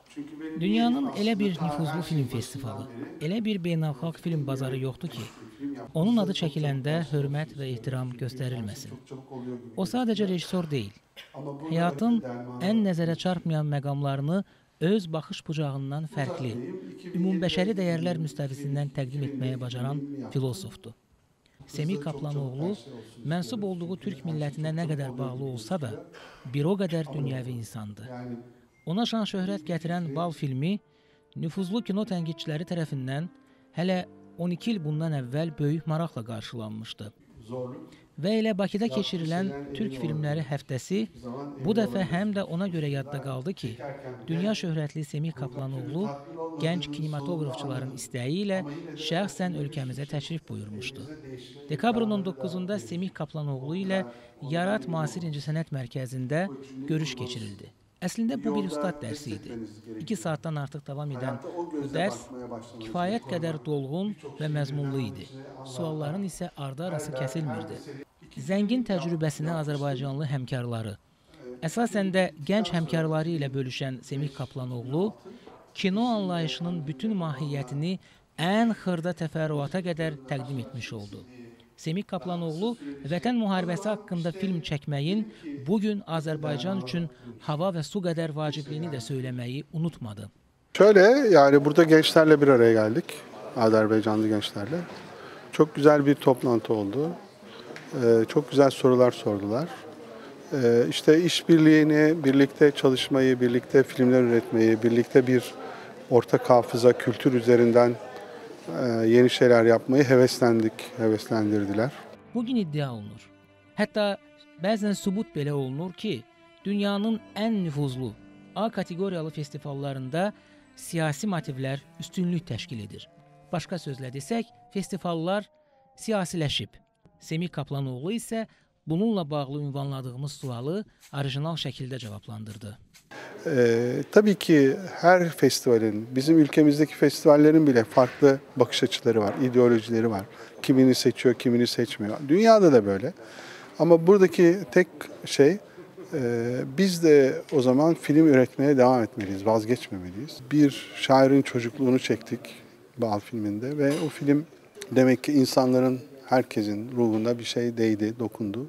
Dünyanın elə bir nüfuzlu film festivalı, elə bir beynəlxalq film bazarı yoxdur ki, onun adı çəkiləndə hörmət və ehtiram göstərilməsin. O sadəcə rejissor deyil, həyatın ən nəzərə çarpmayan məqamlarını öz baxış bucağından fərqli, ümumbəşəri dəyərlər müstəvisindən təqdim etməyə bacaran filosofdur. Semih Kaplanoğlu mənsub olduğu Türk millətinə nə qədər bağlı olsa da, bir o qədər dünyəvi insandır. Ona şan-şöhrət gətirən Bal filmi nüfuzlu kino tənqidçiləri tərəfindən hələ 12 il bundan əvvəl böyük maraqla qarşılanmışdı. Və elə Bakıda keçirilən Türk filmləri həftəsi bu dəfə həm də ona görə yadda qaldı ki, dünya şöhrətli Semih Kaplanoğlu gənc kinematografçıların istəyi ilə şəxsən ölkəmizə təşrif buyurmuşdu. Dekabrın 19-da Semih Kaplanoğlu ilə Yarat Müasir İncəsənət Mərkəzində görüş keçirildi. Əslində bu bir ustad dərsi idi. 2 saatdan artıq davam edən bu dərs kifayət qədər dolğun və məzmunlu idi. Sualların isə ardı arası kəsilmirdi. Zəngin təcrübəsini azərbaycanlı həmkarları, əsasən də gənc həmkarları ilə bölüşən Semih Kaplanoğlu, kino anlayışının bütün mahiyyətini ən xırda təfərrüata qədər təqdim etmiş oldu. Semih Kaplanoğlu Vətən müharibəsi haqqında film çəkməyin bugün Azərbaycan üçün hava və su qədər vacibliyini də söyləməyi unutmadı. Şöyle, yani burada gençlerle bir araya geldik. Azerbaycanlı gençlerle. Çok güzel bir toplantı oldu. Çok güzel sorular sordular. İşte işbirliğini, birlikte çalışmayı, birlikte filmler üretmeyi, birlikte bir ortak hafıza, kültür üzerinden yeni şeyler yapmayı heveslendirdiler. Bugün iddia olunur. Hətta bəzən sübut belə olunur ki, dünyanın ən nüfuzlu A kateqoriyalı festivallarında siyasi motivlər üstünlük təşkil edir. Başqa sözlə desək, festivallar siyasiləşib. Semih Kaplanoğlu isə bununla bağlı ünvanladığımız sualı orijinal şəkildə cavablandırdı. Tabii ki her festivalin, bizim ülkemizdeki festivallerin bile farklı bakış açıları var, ideolojileri var. Kimini seçiyor, kimini seçmiyor. Dünyada da böyle. Ama buradaki tek şey, biz de o zaman film üretmeye devam etmeliyiz, vazgeçmemeliyiz. Bir şairin çocukluğunu çektik Bal filminde ve o film demek ki insanların, herkesin ruhunda bir şey değdi, dokundu.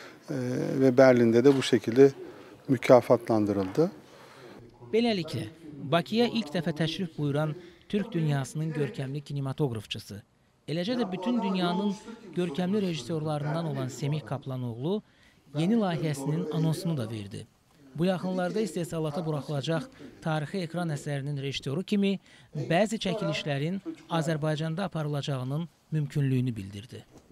Ve Berlin'de de bu şekilde mükafatlandırıldı. Beləliklə, Bakıya ilk dəfə təşrif buyuran Türk dünyasının görkəmli kinematografçısı, eləcə də bütün dünyanın görkəmli rejissorlarından olan Semih Kaplanoğlu yeni layihəsinin anonsunu da verdi. Bu yaxınlarda istehsalata buraxılacaq tarixi ekran əsərinin rejissoru kimi bəzi çəkilişlərin Azərbaycanda aparılacağının mümkünlüyünü bildirdi.